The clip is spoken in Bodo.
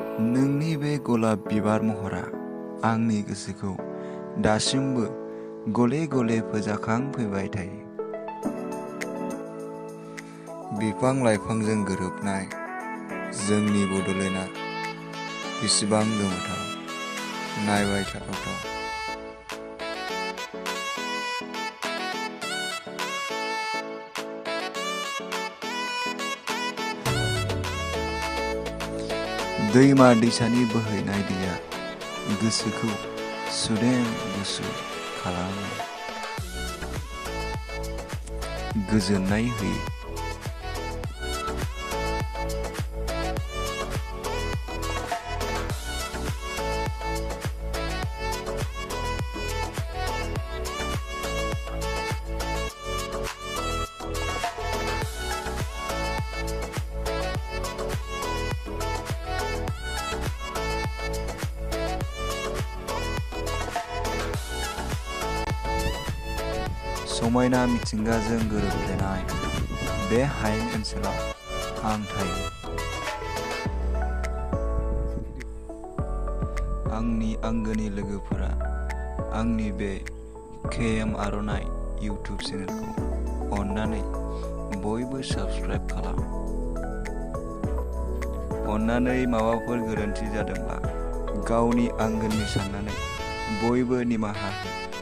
नोंनि बे गलाब बिबार महरा आंनि गोसोखौ दासिमबो गले गले फोजाखांफैबाय थायो। बिफां लाइफांजों गोरोबनाय जोंनि बड'लेण्डआ बेसेबां गोमोथाव, नायबाय थाथावथाव। दैमा दैसानि बोहैनाय दैया गोसोखौ सुदेम गुसु खालामो, गोजोननाय होयो। समायना मिथिंगाजों गोरोबफ्लेनाय बे हायेन ओनसोलाव आं थायो। आंनि आंगोनि लोगोफोरा आंनि बे आर'नाइ इउटुब चेनेलखौ अन्नानै बयबो साबस्क्राइब खालाम। अन्नानै माबाफोर गोरोन्थि जादोंब्ला गावनि आंगोनि साननानै बयबो निमाहा हो।